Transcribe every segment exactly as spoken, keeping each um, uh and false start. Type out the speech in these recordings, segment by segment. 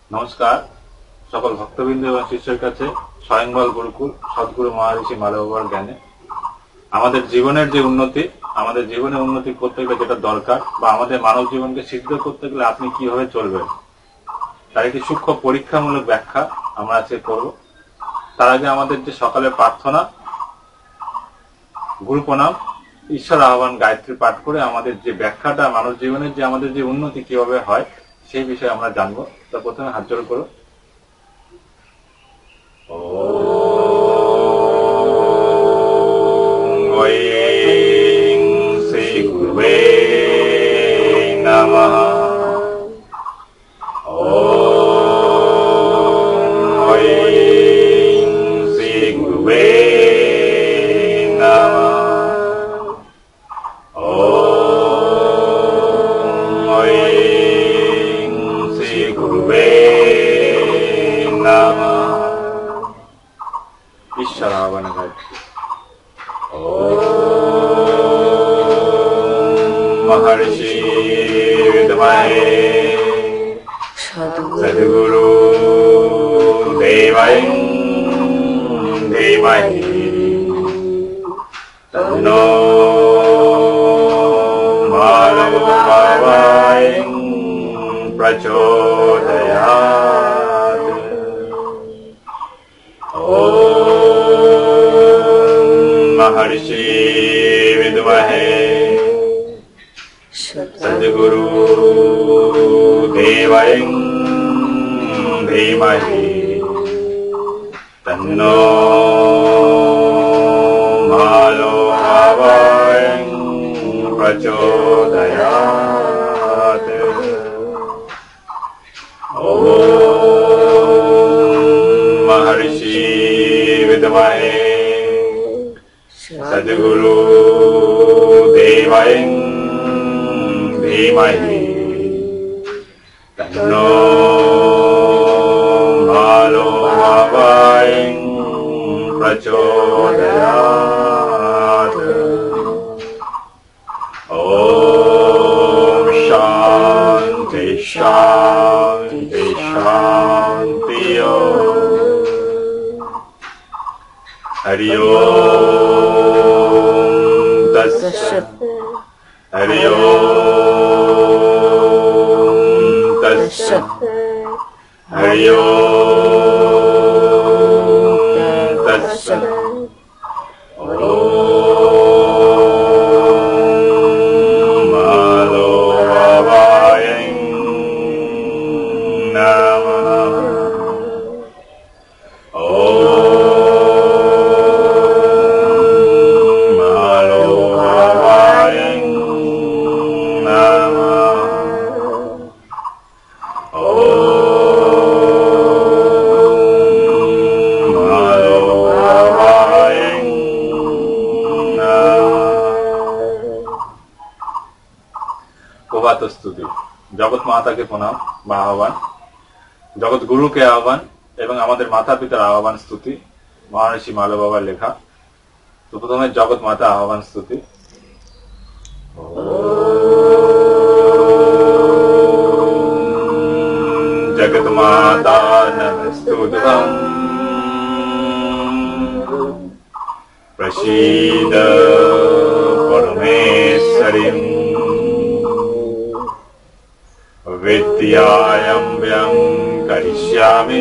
नमस्कार सकल भक्तबिंद एवं शिष्यर काछे स्वयंबल गुरुकुल सद्गुरु महर्षि मालव बाबार ज्ञाने आमादेर जीवनेर जे उन्नति आमादेर जीवने उन्नति करते गेले जेटा दरकार बा आमादेर मानव जीवनके सिद्ध करते गेले आपनि किभाबे चलबेन तार एकटी सूक्ष्म परीक्षामूलक व्याख्या आमरा आजके करब। तार आगे आमादेर जे सकाले प्रार्थना गुरु प्रणाम ईश्वर आह्वान गायत्री पाठ करे आमादेर जे व्याख्याटा मानव जीवनेर जे आमादेर जे उन्नति किभाबे हय সেই বিষয়ে আমরা জানবো। তো প্রথমে হাত জোড় করো। ওম ঐং শ্রী গুরুবে নমঃ। ওম ঐং শ্রী গুরুবে নমঃ। ईश्वर आह्वान गायत्री। ओम महर्षि विद्महे सद्गुरु देवाय धीमहि तन्नो मालव बाबाय प्रचोदयात्। महर्षि विद्महे सद्गुरु देवाय धीमहि तन्नो मालव बाबाय प्रचोदयात्। ओम महर्षि विद्महे सद्गुरु देवाय धीमहि तन्नो मालव बाबाय प्रचोदयात्। ओम शांति शांति शांति। हरि ओम तत्सत्। हरि ओम तत्सत्। हरि ओम तत्सत्। ओम मालव बाबाय नमः। प्रभात स्तुति जगत माता के प्रणाम बा आह्वान जगत गुरु के आह्वान एवं आमादेर माता पितार आह्वान स्तुति महर्षि मालव बाबार लेखा। तो प्रथमे जगत माता आह्वान स्तुति। जगत माता नमस्तुभ्यं प्रसीद परमेश्वरीं विद्यायां व्यं करिष्यामि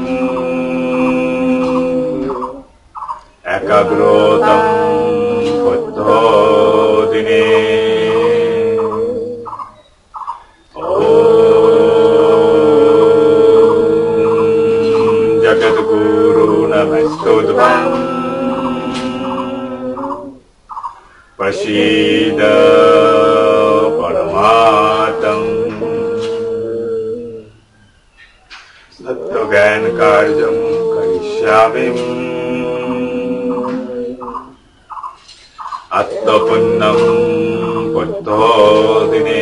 एकाग्रतं बुद्धो दिने। ओम जगद्गुरु नमस्तुभ्यं प्रसीद परमात्मं सत्त्वज्ञान कार्यं करिष्यामि आत्मपुण्यं बुद्धो दिने।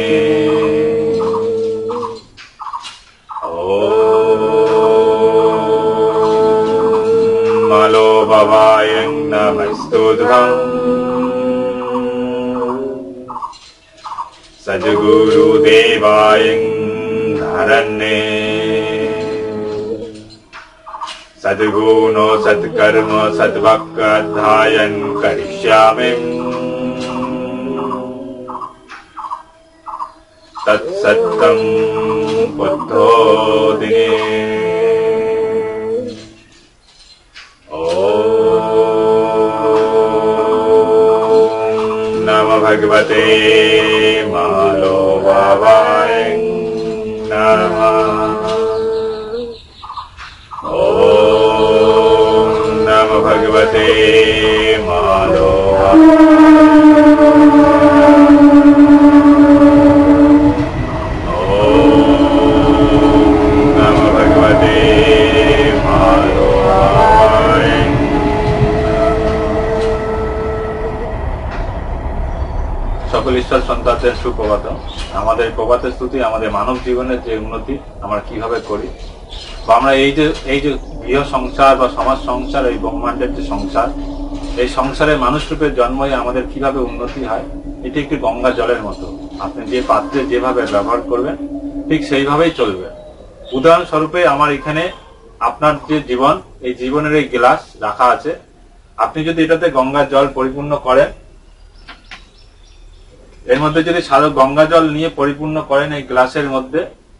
ओम मालव बाबाय नमस्तुभ्यं सद्गुरुदेवाय धरण्ये सद्गुण सत्कर्म सद्वाक्यधायन करिष्यामि तत्सत्यं बुद्धो दिने। नमो भगवते महालोभावाय नमः। ओम नमो भगवते महालोभावाय। সকল ঈশ্বর সন্তানদের সুপ্রভাত। আমাদের প্রভাতের স্তুতি আমাদের মানব জীবনের যে উন্নতি আমরা কিভাবে করি, বা আমরা এই যে এই যে গৃহ সংসার বা সমাজ সংসার, এই ব্রহ্মাণ্ডের যে সংসার, এই সংসারে মানুষ রূপের জন্মই আমাদের কিভাবে উন্নতি হয়, এটি একটি গঙ্গা জলের মতো। আপনি যে পাত্রে যেভাবে ব্যবহার করবেন ঠিক সেইভাবেই চলবে। উদাহরণস্বরূপে আমার এখানে আপনার যে জীবন, এই জীবনের এই গ্লাস রাখা আছে, আপনি যদি এটাতে গঙ্গার জল পরিপূর্ণ করেন, এর মধ্যে যদি সাদা গঙ্গা জল নিয়ে পরিপূর্ণ করেন এই গ্লাসের মধ্যে,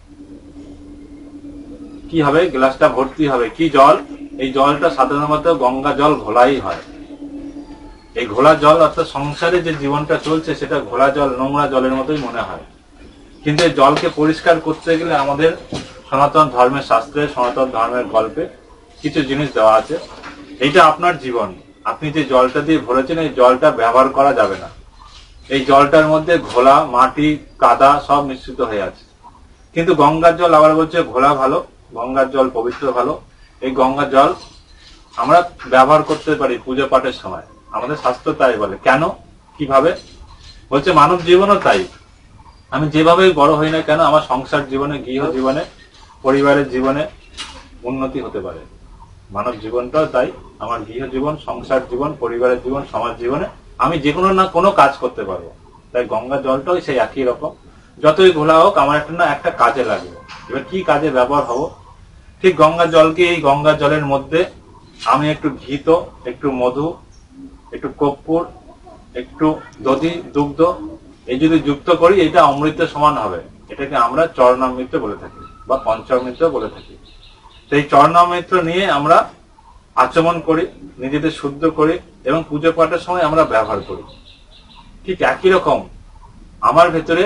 কি হবে? গ্লাসটা ভর্তি হবে কি জল? এই জলটা সাধারণত গঙ্গা জল ঘোলাই হয়। এই ঘোলা জল অর্থাৎ সংসারে যে জীবনটা চলছে সেটা ঘোলা জল, নোংরা জলের মতোই মনে হয়। কিন্তু এই জলকে পরিষ্কার করতে গেলে আমাদের সনাতন ধর্মের শাস্ত্রে, সনাতন ধর্মের গল্পে কিছু জিনিস দেওয়া আছে। এইটা আপনার জীবন, আপনি যে জলটা দিয়ে ভরেছেন এই জলটা ব্যবহার করা যাবে না। এই জলটার মধ্যে ঘোলা, মাটি, কাদা সব মিশ্রিত হয়ে আছে। কিন্তু গঙ্গার জল আবার বলছে ঘোলা ভালো, গঙ্গার জল পবিত্র ভালো। এই গঙ্গার জল আমরা ব্যবহার করতে পারি পুজো পাঠের সময়, আমাদের শাস্ত্র তাই বলে। কেন, কিভাবে বলছে? মানব জীবনও তাই। আমি যেভাবে বড় হই না কেন, আমার সংসার জীবনে, গৃহ জীবনে, পরিবারের জীবনে উন্নতি হতে পারে। মানব জীবনটাও তাই। আমার গৃহ জীবন, সংসার জীবন, পরিবারের জীবন, সমাজ জীবনে আমি যে কোনো না কোনো কাজ করতে পারবো। তাই গঙ্গা জলটাও সেই একই রকম। যতই ঘোলা হোক আমার একটা না একটা কাজে লাগবে। এবার কি কাজে ব্যবহার হবো? ঠিক গঙ্গা জলকে, এই গঙ্গা জলের মধ্যে আমি একটু ঘিত, একটু মধু, একটু কর্পূর, একটু দধি, দুগ্ধ এই যদি যুক্ত করি, এটা অমৃতের সমান হবে। এটাকে আমরা চরণামৃত বলে থাকি বা পঞ্চামৃত বলে থাকি। সেই চরণামৃত নিয়ে আমরা আচমন করি, নিজেদের শুদ্ধ করি এবং পুজো পাঠের সময় আমরা ব্যবহার করি। ঠিক একই রকম আমার ভেতরে,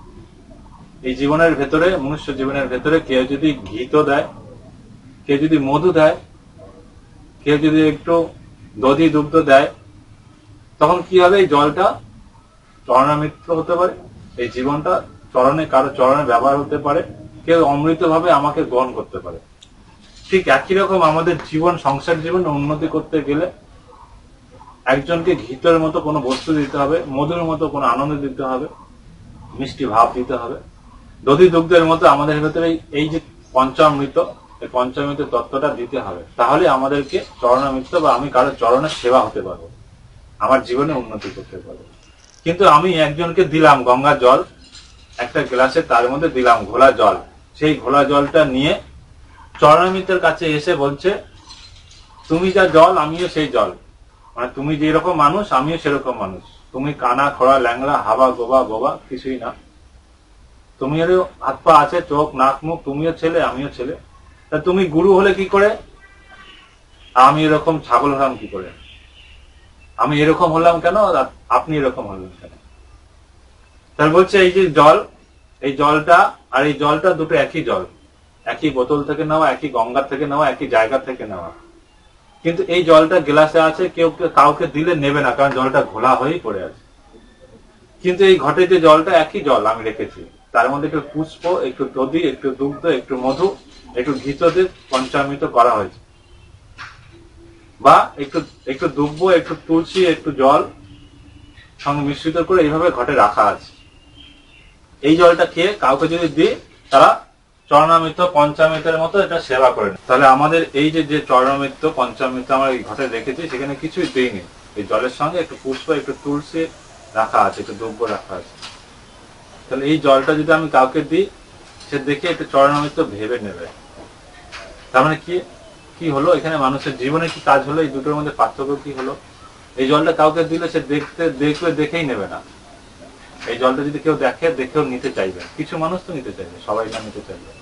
এই জীবনের ভেতরে, মনুষ্য জীবনের ভেতরে কেউ যদি ঘিত দেয়, কেউ যদি মধু দেয়, কেউ যদি একটু দধি দুগ্ধ দেয়, তখন কি হবে? এই জলটা চরণামৃত হতে পারে। এই জীবনটা চরণে, কারো চরণে ব্যবহার হতে পারে। কেউ অমৃত ভাবে আমাকে গ্রহণ করতে পারে। ঠিক একই রকম আমাদের জীবন, সংসার জীবন উন্নতি করতে গেলে একজনকে ঘিতের মতো কোনো বস্তু দিতে হবে, মধুর মতো কোনো আনন্দ দিতে হবে, মিষ্টি ভাব দিতে হবে, দধি দুগ্ধের মতো আমাদের ভেতরে এই যে পঞ্চামৃত, এই পঞ্চামৃত তত্ত্বটা দিতে হবে। তাহলে আমাদেরকে চরণামৃত বা আমি কারো চরণের সেবা হতে পারবো, আমার জীবনে উন্নতি করতে পারবো। কিন্তু আমি একজনকে দিলাম গঙ্গা জল একটা গ্লাসে, তার মধ্যে দিলাম ঘোলা জল। সেই ঘোলা জলটা নিয়ে চরণামৃতের কাছে এসে বলছে, তুমি যা জল আমিও সেই জল। মানে তুমি যেরকম মানুষ আমিও সেরকম মানুষ। তুমি কানা, খোড়া, ল্যাংড়া, হাবা, গোবা, বোবা কিছুই না। তুমিও হাত পা আছে, চোখ, নাক, মুখ, তুমিও ছেলে আমিও ছেলে। তা তুমি গুরু হলে কি করে? আমি এরকম ছাগল হলাম কি করে? আমি এরকম হলাম কেন? আপনি এরকম হলেন কেন? তার বলছে এই যে জল, এই জলটা আর এই জলটা দুটো একই জল, একই বোতল থেকে নেওয়া, একই গঙ্গা থেকে নেওয়া, একই জায়গা থেকে নেওয়া। কিন্তু এই জলটা গ্লাসে আছে, কেউ কাউকে দিলে নেবে না, কারণ জলটা ঘোলা হয়েই পড়ে আছে। কিন্তু এই ঘটে যে জলটা একই জল আমি রেখেছি, তার মধ্যে একটু পুষ্প, একটু দধি, একটু দুগ্ধ, একটু মধু, একটু ঘিত দিয়ে পঞ্চামৃত করা হয়েছে, বা একটু একটু দুব্ব, একটু তুলসী, একটু জল সঙ্গে মিশ্রিত করে এইভাবে ঘটে রাখা আছে। এই জলটা খেয়ে কাউকে যদি দিই, তারা চরণামৃত, পঞ্চামৃতের মতো এটা সেবা করেন। তাহলে আমাদের এই যে যে চরণামৃত, পঞ্চামৃত আমরা এই ঘটে রেখেছি, সেখানে কিছুই দিইনি। এই জলের সঙ্গে একটু পুষ্প, একটু তুলসী রাখা আছে, একটু দ্রব্য রাখা আছে। তাহলে এই জলটা যদি আমি কাউকে দিই, সে দেখে একটু চরণামৃত ভেবে নেবে। তার মানে কি? কি হলো এখানে, মানুষের জীবনে কি কাজ হলো, এই দুটোর মধ্যে পার্থক্য কি হলো? এই জলটা কাউকে দিলে সে দেখতে দেখলে দেখেই নেবে না। এই জলটা যদি কেউ দেখে দেখেও নিতে চাইবে, কিছু মানুষ তো নিতে চাইবে, সবাই না নিতে চাইবে,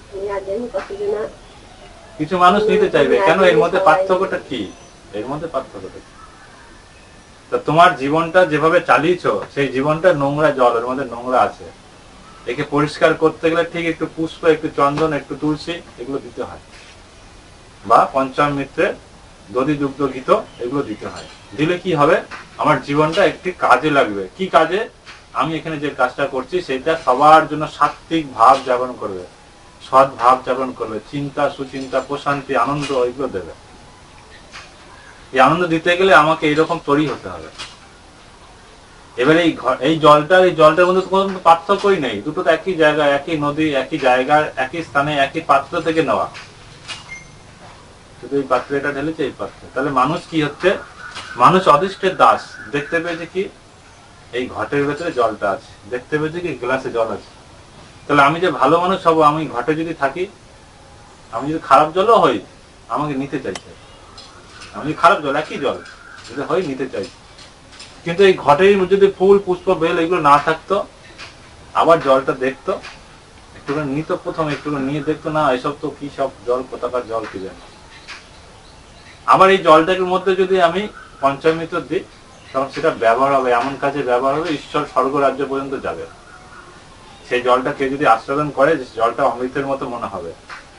কিছু মানুষ নিতে চাইবে। কেন? এর মধ্যে পার্থক্যটা কি? এর মধ্যে পার্থক্যটা কি? তা তোমার জীবনটা যেভাবে চালিয়েছো, সেই জীবনটা নোংরা জল, এর মধ্যে নোংরা আছে। একে পরিষ্কার করতে গেলে ঠিক একটু পুষ্প, একটু চন্দন, একটু তুলসী এগুলো দিতে হয়, বা পঞ্চামৃতের দধি দুগ্ধ ঘিত এগুলো দিতে হয়। দিলে কি হবে, আমার জীবনটা একটি কাজে লাগবে। কি কাজে? আমি এখানে যে কাজটা করছি সেটা সবার জন্য সাত্বিক ভাব জাগরণ করবে, সৎ ভাব জাগরণ করবে, চিন্তা, সুচিন্তা, প্রশান্তি, আনন্দ এগুলো দেবে। এই আনন্দ দিতে গেলে আমাকে এইরকম তৈরি হতে হবে। এবারে এই এই জলটা, এই জলটার মধ্যে কোনো পার্থক্যই নেই, দুটো তো একই জায়গায়, একই নদী, একই জায়গার, একই স্থানে, একই পাত্র থেকে নেওয়া, শুধু এই পাত্রে এটা ঢেলেছে, এই পাত্রে। তাহলে মানুষ কি হচ্ছে? মানুষ অদৃষ্টের দাস। দেখতে পেয়েছে কি এই ঘটের ভেতরে জলটা আছে, দেখতে পেয়েছে কি গ্লাসে জল আছে। তাহলে আমি যে ভালো মানুষ হবো, আমি ঘটে যদি থাকি, আমি যদি খারাপ জলও হই, আমাকে নিতে চাইছে। আমি যদি খারাপ জল, একই জল যদি হই, নিতে চাইছে। কিন্তু এই ঘটের যদি ফুল, পুষ্প, বেল এগুলো না থাকতো, আবার জলটা দেখতো, একটুখানি নিত, প্রথম একটুখানি নিয়ে দেখতো, না এসব তো কি সব জল, কোথাকার জল কি জানি। আবার এই জলটার মধ্যে যদি আমি পঞ্চামৃত দিই, তখন সেটা ব্যবহার হবে, এমন কাজে ব্যবহার হবে, ঈশ্বর স্বর্গ রাজ্য পর্যন্ত যাবে। সেই জলটা কেউ যদি আস্বাদন করে, জলটা অমৃতের মতো মনে হবে।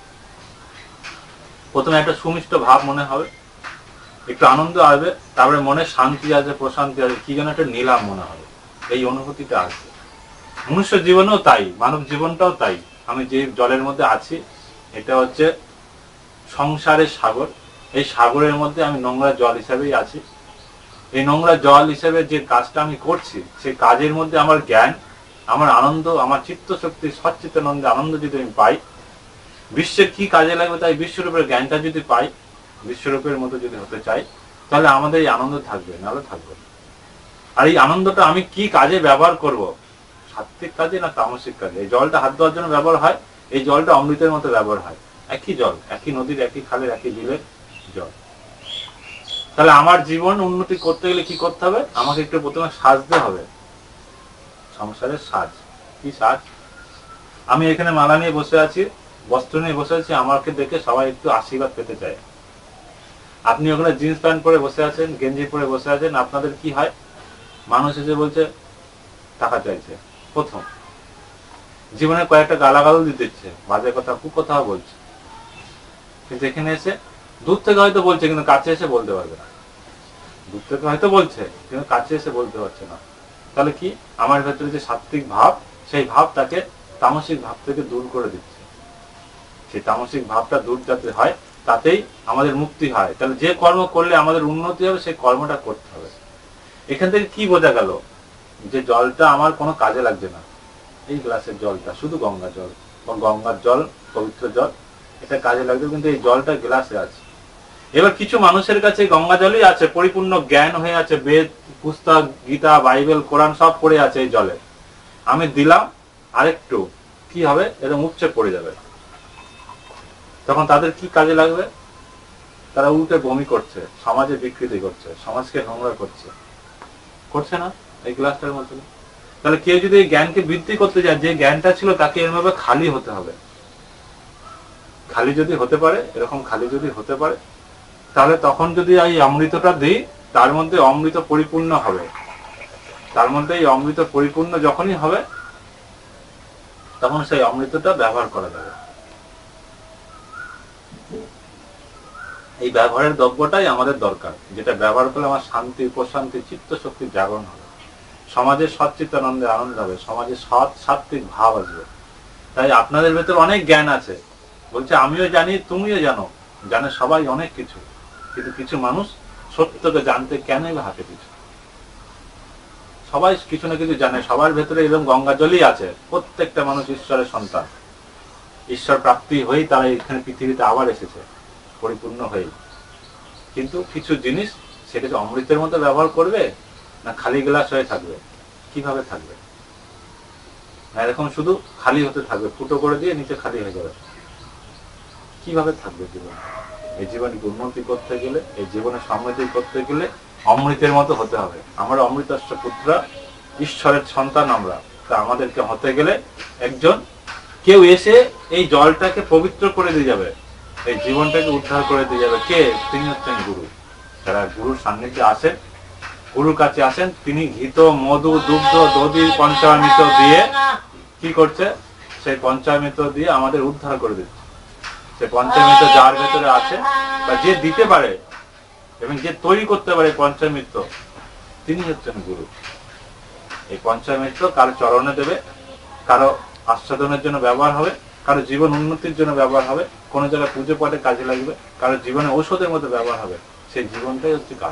প্রথমে একটা সুমিষ্ট ভাব মনে হবে, একটু আনন্দ আসবে, তারপরে মনে শান্তি আছে, প্রশান্তি আছে, কি যেন একটা নিলাম মনে হবে, এই অনুভূতিটা আসবে। মনুষ্য জীবনেও তাই, মানব জীবনটাও তাই। আমি যে জলের মধ্যে আছি, এটা হচ্ছে সংসারের সাগর। এই সাগরের মধ্যে আমি নোংরা জল হিসাবেই আছি। এই নোংরা জল হিসেবে যে কাজটা আমি করছি, সেই কাজের মধ্যে আমার জ্ঞান, আমার আনন্দ, আমার চিত্ত শক্তি, সচ্চিতানন্দে আনন্দ যদি আমি পাই, বিশ্বের কি কাজে লাগবে তাই বিশ্বরূপের জ্ঞানটা যদি পাই, বিশ্বরূপের মতো যদি হতে চাই, তাহলে আমাদের এই আনন্দ থাকবে, নাহলে থাকবে। আর এই আনন্দটা আমি কি কাজে ব্যবহার করব, সাত্বিক কাজে না তামসিক কাজে? এই জলটা হাত ধোয়ার জন্য ব্যবহার হয়, এই জলটা অমৃতের মতো ব্যবহার হয়। একই জল, একই নদীর, একই খালের, একই বিলের জল। তাহলে আমার জীবন উন্নতি করতে গেলে কি করতে হবে? আমাকে একটু প্রথমে সাজতে হবে, সংসারের সাজ। কি সাজ? আমি এখানে মালা নিয়ে বসে আছি, বস্ত্র নিয়ে বসে আছি, আমাকে দেখে সবাই একটু আশীর্বাদ পেতে চায়। আপনি ওখানে জিন্স প্যান্ট পরে বসে আছেন, গেঞ্জি পরে বসে আছেন, আপনাদের কি হয়? মানুষ এসে বলছে টাকা চাইছে, প্রথম জীবনে কয়েকটা গালাগালও দিচ্ছে, বাজে কথা, কুকথাও বলছে, কিন্তু এখানে এসে দূর থেকে হয়তো বলছে, কিন্তু কাছে এসে বলতে পারবে না। দূর থেকে হয়তো বলছে, কিন্তু কাছে এসে বলতে পারছে না। তাহলে কি? আমার ভেতরে যে সাত্বিক ভাব, সেই ভাব তাকে তামসিক ভাব থেকে দূর করে দিচ্ছে। সেই তামসিক ভাবটা দূর যাতে হয়, তাতেই আমাদের মুক্তি হয়। তাহলে যে কর্ম করলে আমাদের উন্নতি হবে, সেই কর্মটা করতে হবে। এখান থেকে কি বোঝা গেল? যে জলটা আমার কোনো কাজে লাগছে না, এই গ্লাসের জলটা শুধু গঙ্গা জল, গঙ্গার জল, পবিত্র জল, এটা কাজে লাগবে, কিন্তু এই জলটা গ্লাসে আছে। এবার কিছু মানুষের কাছে গঙ্গা জলই আছে, পরিপূর্ণ জ্ঞান হয়ে আছে, বেদ পুস্তক, গীতা, বাইবেল, কোরআন সব পড়ে আছে এই জলে। আমি দিলাম আরেকটু, কি হবে? এরকম উপচে পড়ে যাবে। তখন তাদের কি কাজে লাগবে? তারা উল্টে বমি করছে, সমাজে বিকৃতি করছে, সমাজকে নোংরা করছে, করছে না এই গ্লাসটার মতো? তাহলে কেউ যদি এই জ্ঞানকে বৃদ্ধি করতে যায়, যে জ্ঞানটা ছিল তাকে এরভাবে খালি হতে হবে। খালি যদি হতে পারে, এরকম খালি যদি হতে পারে, তাহলে তখন যদি এই অমৃতটা দিই, তার মধ্যে অমৃত পরিপূর্ণ হবে। তার মধ্যে এই অমৃত পরিপূর্ণ যখনই হবে, তখন সেই অমৃতটা ব্যবহার করা যাবে। এই ব্যবহারের দ্রব্যটাই আমাদের দরকার, যেটা ব্যবহার করলে আমার শান্তি, প্রশান্তি, চিত্ত শক্তির জাগরণ হবে, সমাজের সচ্চিতানন্দে আনন্দ হবে, সমাজে সৎ সাত্বিক ভাব আসবে। তাই আপনাদের ভেতর অনেক জ্ঞান আছে, বলছে আমিও জানি, তুমিও জানো, জানে সবাই অনেক কিছু, কিন্তু কিছু মানুষ সত্যকে জানতে কেনই বা হাতে কিছু। সবাই কিছু না কিছু জানে, সবার ভেতরে এরকম গঙ্গা জলই আছে। প্রত্যেকটা মানুষ ঈশ্বরের সন্তান, ঈশ্বর প্রাপ্তি হয়েই তারা এখানে পৃথিবীতে আবার এসেছে পরিপূর্ণ হয়ে। কিন্তু কিছু জিনিস সেটাকে অমৃতের মতো ব্যবহার করবে, না খালি গ্লাস হয়ে থাকবে? কিভাবে থাকবে? না এরকম শুধু খালি হতে থাকবে, ফুটো করে দিয়ে নিচে খালি হয়ে যাবে? কিভাবে থাকবে জীবন? এই জীবনকে উন্নতি করতে গেলে, এই জীবনে সমৃদ্ধি করতে গেলে অমৃতের মতো হতে হবে। আমরা অমৃতস্য পুত্র, ঈশ্বরের সন্তান আমরা। তা আমাদেরকে হতে গেলে একজন কেউ এসে এই জলটাকে পবিত্র করে দিয়ে যাবে, এই জীবনটাকে উদ্ধার করে দিয়ে যাবে। কে? তিনি হচ্ছেন গুরু। যারা গুরুর সান্নিধ্যে আসেন, গুরুর কাছে আসেন, তিনি ঘিত, মধু, দুগ্ধ, দধি, পঞ্চামৃত দিয়ে কি করছে? সেই পঞ্চামৃত দিয়ে আমাদের উদ্ধার করে দিচ্ছে। সে পঞ্চামৃত যার ভেতরে আছে বা যে দিতে পারে এবং যে তৈরি করতে পারে পঞ্চামৃত, তিনি হচ্ছেন গুরু। এই পঞ্চামৃত কারো চরণে দেবে, কারো আস্বাদনের জন্য ব্যবহার হবে, কারো জীবন উন্নতির জন্য ব্যবহার হবে, কোনো জায়গায় পুজো পাঠে কাজে লাগবে, কারো জীবনে ঔষধের মধ্যে ব্যবহার হবে। সেই জীবনটাই হচ্ছে কাজ।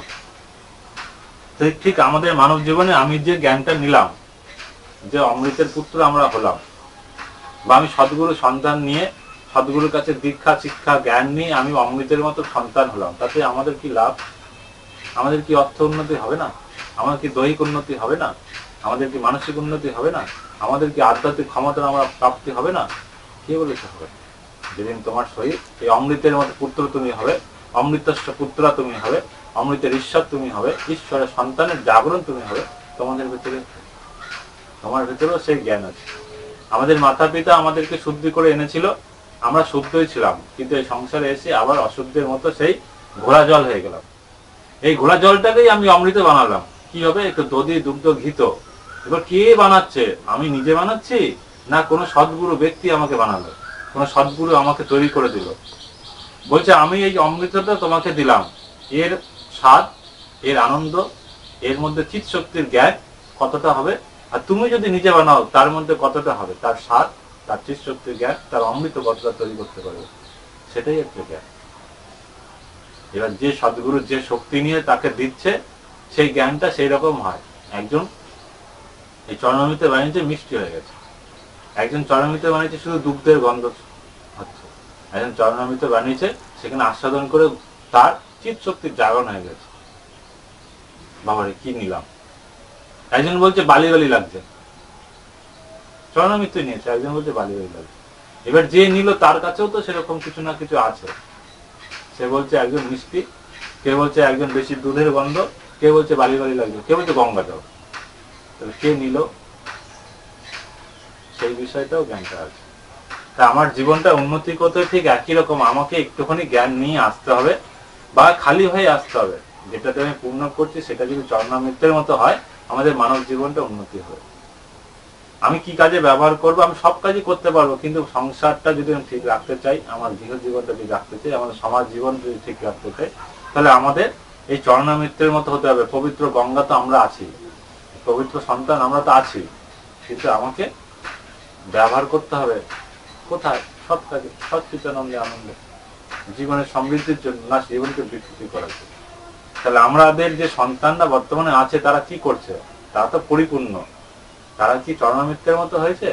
ঠিক আমাদের মানব জীবনে আমি যে জ্ঞানটা নিলাম, যে অমৃতের পুত্র আমরা হলাম, বা আমি সদ্গুরু সন্তান নিয়ে সদ্গুরুর কাছে দীক্ষা, শিক্ষা, জ্ঞান নিয়ে আমি অমৃতের মতো সন্তান হলাম, তাতে আমাদের কি লাভ? আমাদের কি অর্থ উন্নতি হবে না? আমাদের কি দৈহিক উন্নতি হবে না? আমাদের কি মানসিক উন্নতি হবে না? আমাদের কি আধ্যাত্মিক ক্ষমতা আমরা প্রাপ্তি হবে না? কে বলেছে হবে? যেদিন তোমার শরীর এই অমৃতের মতো পুত্র তুমি হবে, অমৃতস্য পুত্রা তুমি হবে, অমৃতের ঈশ্বর তুমি হবে, ঈশ্বরের সন্তানের জাগরণ তুমি হবে, তোমাদের ভেতরে, তোমার ভেতরেও সেই জ্ঞান আছে। আমাদের মাতা পিতা আমাদেরকে শুদ্ধি করে এনেছিল, আমরা শুদ্ধই ছিলাম, কিন্তু এই সংসারে এসে আবার অশুদ্ধের মতো সেই ঘোলা জল হয়ে গেলাম। এই ঘোলা জলটাকেই আমি অমৃত বানালাম। কি হবে? একটু দধি, দুগ্ধ, ঘিত। এবার কে বানাচ্ছে? আমি নিজে বানাচ্ছি, না কোনো সদ্গুরু ব্যক্তি আমাকে বানালো, কোন সদ্গুরু আমাকে তৈরি করে দিল? বলছে আমি এই অমৃতটা তোমাকে দিলাম, এর স্বাদ, এর আনন্দ, এর মধ্যে চিৎ শক্তির জ্ঞান কতটা হবে, আর তুমি যদি নিজে বানাও তার মধ্যে কতটা হবে, তার স্বাদ, তার চিৎ শক্তির জ্ঞান, তার অমৃত কতটা তৈরি করতে পারবে, সেটাই একটা জ্ঞান। এবার যে সদ্গুরু যে শক্তি নিয়ে তাকে দিচ্ছে, সেই জ্ঞানটা সেই রকম হয়। একজন এই চরণামৃতে বানিয়েছে, মিষ্টি হয়ে গেছে। একজন চরণামৃতে বানিয়েছে, শুধু দুগ্ধের গন্ধ হচ্ছে। একজন চরণামৃত বানিয়েছে, সেখানে আস্বাদন করে তার চিৎ শক্তির জাগরণ হয়ে গেছে। বাবারে কি নিলাম! একজন বলছে বালি বালি লাগছে, চরণামৃত নিয়েছে, একজন বলছে বালি বালি লাগছে। এবার যে নিল তার কাছেও তো সেরকম কিছু না কিছু আছে। সে বলছে একজন মিষ্টি, কে বলছে একজন বেশি দুধের গন্ধ, কে বলছে বালি বালি লাগছে, কে বলছে গঙ্গা জল। তাহলে কে নিল, সেই বিষয়টাও জ্ঞানটা আছে। তা আমার জীবনটা উন্নতি করতে ঠিক একই রকম আমাকে একটুখানি জ্ঞান নিয়ে আসতে হবে, বা খালি হয়ে আসতে হবে। যেটাতে আমি পূর্ণ করছি সেটা যদি চরণামৃতের মতো হয়, আমাদের মানব জীবনটা উন্নতি হবে। আমি কি কাজে ব্যবহার করবো? আমি সব কাজই করতে পারবো, কিন্তু সংসারটা যদি আমি ঠিক রাখতে চাই, আমার গৃহ জীবনটা যদি রাখতে চাই, আমাদের সমাজ জীবন যদি ঠিক রাখতে চাই, তাহলে আমাদের এই চরণামৃতের মতো হতে হবে। পবিত্র গঙ্গা তো আমরা আছি, পবিত্র সন্তান আমরা তো আছি, কিন্তু আমাকে ব্যবহার করতে হবে কোথায়? সৎ কাজে, সৎ চিত্তানন্দে, আনন্দে, জীবনের সমৃদ্ধির জন্য, না জীবনকে বিকৃতি করার জন্য। তাহলে আমাদের যে সন্তানরা বর্তমানে আছে তারা কি করছে? তারা তো পরিপূর্ণ। তারা কি চরণামৃতের মতো হয়েছে?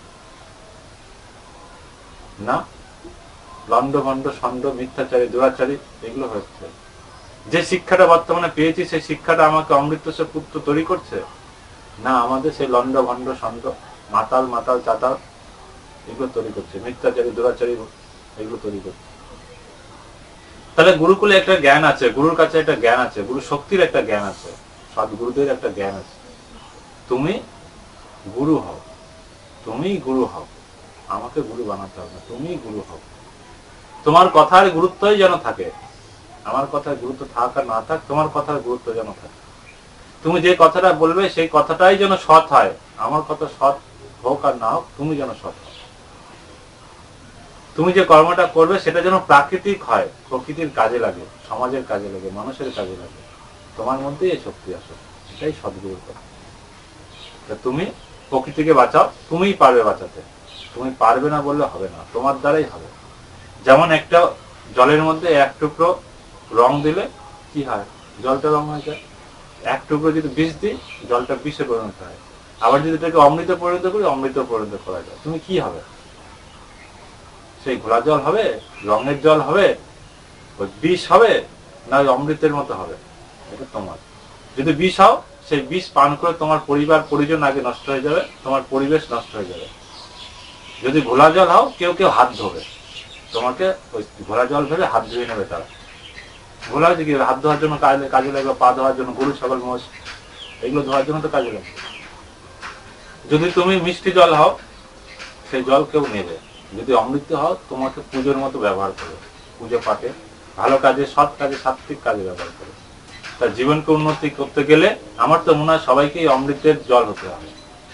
না, লন্ড ভণ্ড, ষণ্ড, মিথ্যাচারী, দুরাচারী, এগুলো হচ্ছে। যে শিক্ষাটা বর্তমানে পেয়েছি, সেই শিক্ষাটা আমাকে অমৃতস্য পুত্র তৈরি করছে? না, আমাদের সেই লন্ড ভণ্ড, ষণ্ড, মাতাল মাতাল চাতাল, এগুলো তৈরি করছে, মিথ্যাচারী, দুরাচারী, এগুলো তৈরি করছে। তাহলে গুরুকুলে একটা জ্ঞান আছে, গুরুর কাছে একটা জ্ঞান আছে, গুরু শক্তির একটা জ্ঞান আছে, সদ্গুরুদের একটা জ্ঞান আছে। তুমি গুরু হও, তুমি গুরু হও, আমাকে গুরু বানাতে হবে না, তুমি গুরু হও। তোমার কথার গুরুত্বই যেন থাকে, আমার কথার গুরুত্ব থাক আর না থাক, তোমার কথার গুরুত্ব যেন থাকে। তুমি যে কথাটা বলবে সেই কথাটাই যেন সৎ হয়, আমার কথা সৎ হোক আর না হোক, তুমি যেন সৎ হও। তুমি যে কর্মটা করবে সেটা যেন প্রাকৃতিক হয়, প্রকৃতির কাজে লাগে, সমাজের কাজে লাগে, মানুষের কাজে লাগে। তোমার মধ্যে এই শক্তি আসে, এটাই সদ্গুরুর কথা। তুমি প্রকৃতিকে বাঁচাও, তুমিই পারবে বাঁচাতে। তুমি পারবে না বললে হবে না, তোমার দ্বারাই হবে। যেমন একটা জলের মধ্যে এক টুকরো রং দিলে কি হয়? জলটা রং হয়ে যায়। এক টুকরো যদি বিষ দিই, জলটা বিষে পরিণত হয়। আবার যদি এটাকে অমৃত পরিণত করি, অমৃত পরিণত করা যায়। তুমি কি হবে? সেই ঘোলা জল হবে, রঙের জল হবে, ওই বিষ হবে, না ওই অমৃতের মতো হবে? এটা তোমার। যদি বিষ হও, সেই বিষ পান করে তোমার পরিবার পরিজন আগে নষ্ট হয়ে যাবে, তোমার পরিবেশ নষ্ট হয়ে যাবে। যদি ঘোলা জল হও, কেউ কেউ হাত ধোবে, তোমাকে ওই ঘোলা জল ভেবে হাত ধুয়ে নেবে তারা। ঘোলা হয়েছে কি, হাত ধোয়ার জন্য কাজে কাজে লাগবে, পা ধোয়ার জন্য, গরু ছাগল মোষ এগুলো ধোয়ার জন্য তো কাজে লাগবে। যদি তুমি মিষ্টি জল হও সেই জল কেউ নেবে, যদি অমৃত হও তোমাকে পুজোর মতো ব্যবহার করবে, পুজো পাঠে ভালো কাজে, সৎ কাজে, সাত্বিক কাজে ব্যবহার করবে। তার জীবনকে উন্নতি করতে গেলে আমার তো মনে হয় সবাইকেই অমৃতের জল হতে হবে,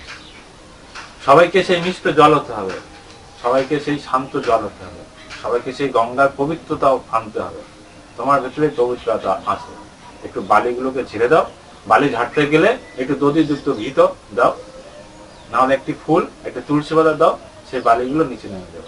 সবাইকে সেই মিষ্ট জল হতে হবে, সবাইকে সেই শান্ত জল হতে হবে, সবাইকে সেই গঙ্গার পবিত্রতাও আনতে হবে। তোমার ভেতরে পবিত্রতা আছে, একটু বালিগুলোকে ঝেড়ে দাও, বালি ঝাড়তে গেলে একটু দধি যুক্ত ঘি তো দাও, নাহলে একটি ফুল, একটা তুলসী পাতা দাও, সেই বালিগুলো নিচে নেমে দেবে,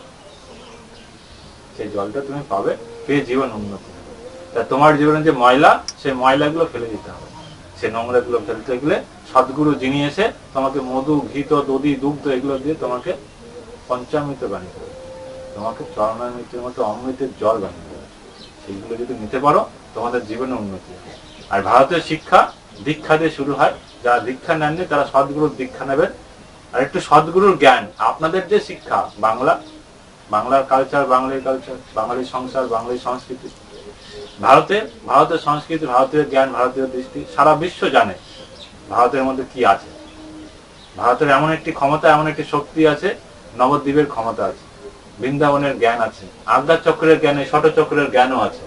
সেই জলটা তুমি পাবে, পেয়ে জীবন উন্নতি হবে। তা তোমার জীবনে যে ময়লা, সেই ময়লাগুলো ফেলে দিতে হবে, সেই নোংরাগুলো ফেলতে গেলে সদ্গুরু যিনি এসে তোমাকে মধু, ঘিত, দধি, দুগ্ধ এগুলো দিয়ে তোমাকে পঞ্চামৃত বানিয়ে দেবে, তোমাকে চরণামৃতের মতো অমৃতের জল বানিয়ে দেবে। সেইগুলো যদি নিতে পারো তোমাদের জীবনে উন্নতি হবে। আর ভারতের শিক্ষা দীক্ষা দিয়ে শুরু হয়, যারা দীক্ষা নেননি তারা সদ্গুরুর দীক্ষা নেবেন। আর একটু সদ্গুরুর জ্ঞান, আপনাদের যে শিক্ষা বাংলা, বাংলার কালচার, বাঙালির কালচার, বাঙালির সংসার, বাঙালির সংস্কৃতি, ভারতে ভারতের সংস্কৃতি, ভারতীয় জ্ঞান, ভারতীয় দৃষ্টি সারা বিশ্ব জানে ভারতের মধ্যে কি আছে। ভারতের এমন একটি ক্ষমতা, এমন একটি শক্তি আছে, নবদ্বীপের ক্ষমতা আছে, বৃন্দাবনের জ্ঞান আছে, আজ্ঞা চক্রের জ্ঞানে, ষট চক্রের জ্ঞানও আছে।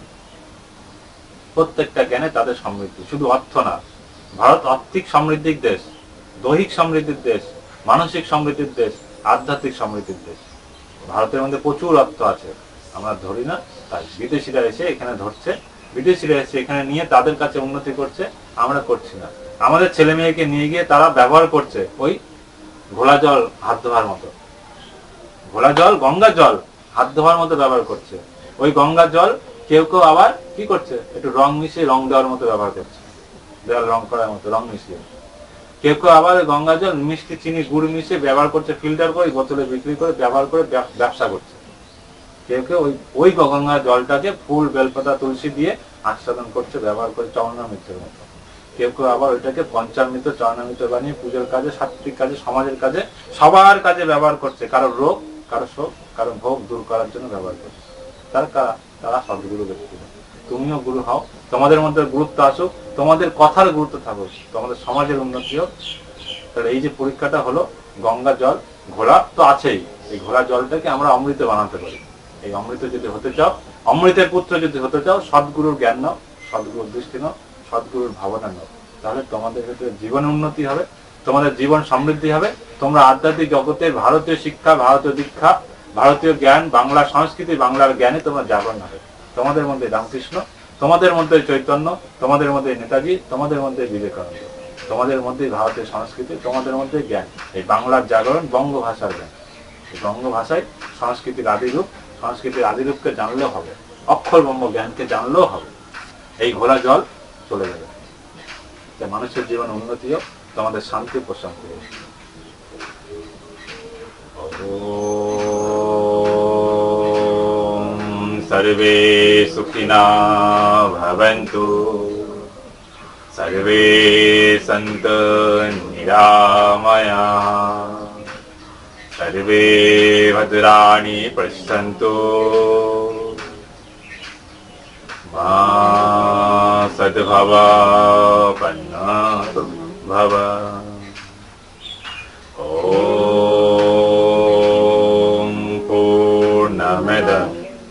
প্রত্যেকটা জ্ঞানে তাদের সমৃদ্ধি, শুধু অর্থ না। ভারত আর্থিক সমৃদ্ধির দেশ, দৈহিক সমৃদ্ধির দেশ, মানসিক সমৃদ্ধির দেশ, আধ্যাত্মিক সমৃদ্ধির দেশ। ভারতের মধ্যে প্রচুর অর্থ আছে, আমরা ধরি না, তাই বিদেশিরা এসে এখানে ধরছে, বিদেশিরা এসে এখানে নিয়ে তাদের কাছে উন্নতি করছে, আমরা করছি না। আমাদের ছেলে মেয়েকে নিয়ে গিয়ে তারা ব্যবহার করছে ওই ঘোলা জল হাত ধোয়ার মতো, ঘোলা জল, গঙ্গা জল হাত ধোয়ার মতো ব্যবহার করছে। ওই গঙ্গা জল কেউ কেউ আবার কি করছে, একটু রং মিশিয়ে রং দেওয়ার মতো ব্যবহার করছে, দেওয়াল রং করার মতো রং মিশিয়ে। কেউ কেউ আবার গঙ্গা জল মিষ্টি, চিনি, গুড় মিশিয়ে ব্যবহার করছে, ফিল্টার করে বোতলে বিক্রি করে ব্যবহার করে ব্যবসা করছে। কেউ কেউ ওই ওই গঙ্গা জলটাকে ফুল, বেলপাতা, তুলসী দিয়ে আস্বাদন করছে, ব্যবহার করে চরণামৃতের মতো। কেউ কেউ আবার ওইটাকে পঞ্চামৃত, চরণামৃত বানিয়ে পুজোর কাজে, সাত্বিক কাজে, সমাজের কাজে, সবার কাজে ব্যবহার করছে। কারো রোগ, কারো শোক, কারো ভোগ দূর করার জন্য ব্যবহার করছে। তার কারা? তারা সদ্গুরু ব্যক্তি। তুমিও গুরু হও, তোমাদের মধ্যে গুরুত্ব আসুক, তোমাদের কথার গুরুত্ব থাকুক, তোমাদের সমাজের উন্নতি হোক। তাহলে এই যে পরীক্ষাটা হলো, গঙ্গা জল ঘোলা তো আছেই, এই ঘোলা জলটাকে আমরা অমৃত বানাতে পারি। এই অমৃত যদি হতে চাও, অমৃতের পুত্র যদি হতে চাও, সদ্গুরুর জ্ঞান নাও, সদ্গুরুর দৃষ্টি নাও, সদ্গুরুর ভাবনা নাও, তাহলে তোমাদের ক্ষেত্রে জীবন উন্নতি হবে, তোমাদের জীবন সমৃদ্ধি হবে। তোমরা আধ্যাত্মিক জগতের ভারতীয় শিক্ষা, ভারতীয় দীক্ষা, ভারতীয় জ্ঞান, বাংলা সংস্কৃতি, বাংলার জ্ঞানে তোমরা জাগরণ হবে। তোমাদের মধ্যে রামকৃষ্ণ, তোমাদের মধ্যে চৈতন্য, তোমাদের মধ্যে নেতাজি, তোমাদের মধ্যে বিবেকানন্দ, তোমাদের মধ্যে ভারতের সংস্কৃতি, তোমাদের মধ্যে জ্ঞান। এই বাংলার জাগরণ বঙ্গ ভাষার জ্ঞান। এই বঙ্গ ভাষায় সংস্কৃতির আদিরূপ, সংস্কৃতির আদিরূপকে জানলেও হবে, অক্ষর ব্রহ্ম জ্ঞানকে জানলেও হবে। এই ঘোলা জল চলে যাবে, মানুষের জীবন উন্নতি হোক, তোমাদের শান্তি প্রশান্তি হোক। सर्वे सुखिना भवन्तु, सर्वे सन्तु निरामयाः, सर्वे भद्राणि पश्यन्तु, मा सद्भवपन्ना भव। ॐ पूर्णमदः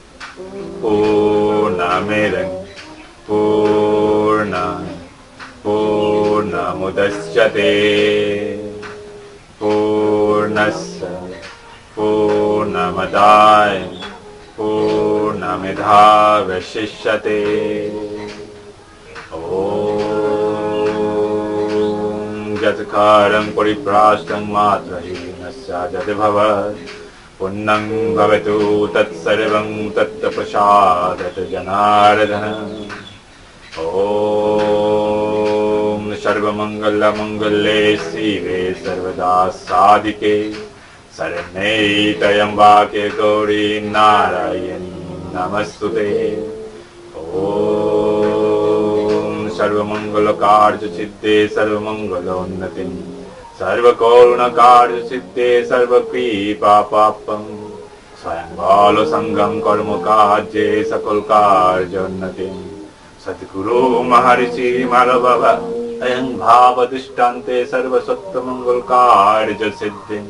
पूर्णमिदं पूर्णात् पूर्णमुदच्यते, पूर्णस्य पूर्णमदाय पूर्णमेधावशिष्यते। ॐ यत्कारं परिभ्राष्टं मात्रहीनस्य यद्भवत् पुण्यं भवतु तत्सर्वं तत्प्रसादत जनार्दन। ॐ सर्वमङ्गलमङ्गले शिवे सर्वदा साधिके, शरण्ये त्र्यम्बके गौरी नारायणी नमस्तुते। ॐ सर्वमङ्गलकार्यसिद्धे सर्वमङ्गलोन्नतिं, सर्वकरुणकार्यसिद्धे सर्वकृपापापं, स्वयं बालो संगम कर्म कार्ये सकल कार्योन्नति सद्गुरु महर्षि मालो बाबा अयं भाव दृष्टान्ते सर्वसत्व मंगल कार्य सिद्धि।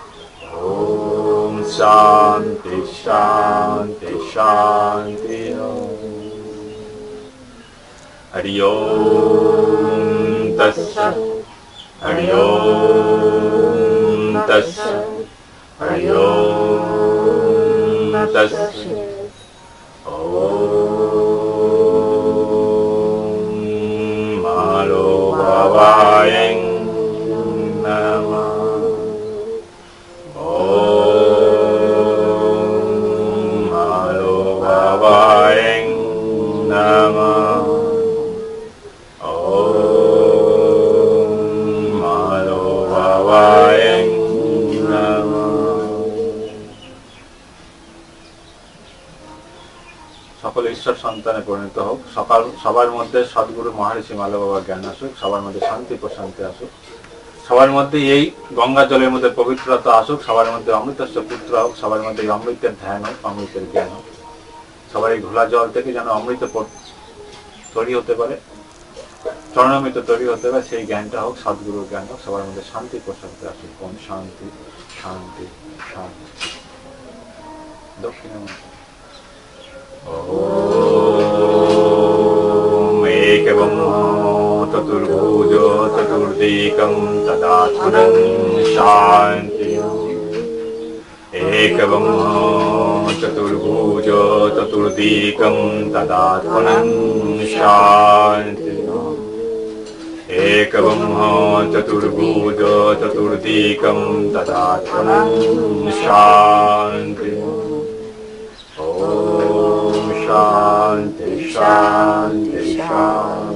ओम शांति शांति शांति। हरि ओम तत्सत् हरि ओम तत्सत् हरि ओम तत्सत्। ओम मालो बाबाय नमः। ओम मालो बाबाय नमः। সকল ঈশ্বর সন্তানে পরিণত হোক। সকাল সবার মধ্যে সদ্গুরু মহারিষি মালো বাবার জ্ঞান আসুক। সবার মধ্যে শান্তি প্রশান্তি আসুক। সবার মধ্যে এই গঙ্গা জলের মধ্যে পবিত্রতা আসুক। সবার মধ্যে অমৃতস্ব পুত্র হোক। সবার মধ্যে এই অমৃতের ধ্যান হোক, অমৃতের জ্ঞান হোক। সবার এই ঘোলা জল থেকে যেন অমৃত তৈরি হতে পারে, চরণামৃত তৈরি হতে পারে, সেই জ্ঞানটা হোক, সদ্গুরুর জ্ঞান হোক। সবার মধ্যে শান্তি প্রশান্তি আসুক। কোন শান্তি শান্তি শান্তি। দক্ষিণ ओम एकं चतुर्भुज चतुर्दिकं तदात्मनं शान्ति। एकं चतुर्भुज चतुर्दिकं तदात्मनं शान्ति। एकं चतुर्भुज चतुर्दिकं तदात्मनं शान्ति। शांति शांति शांति।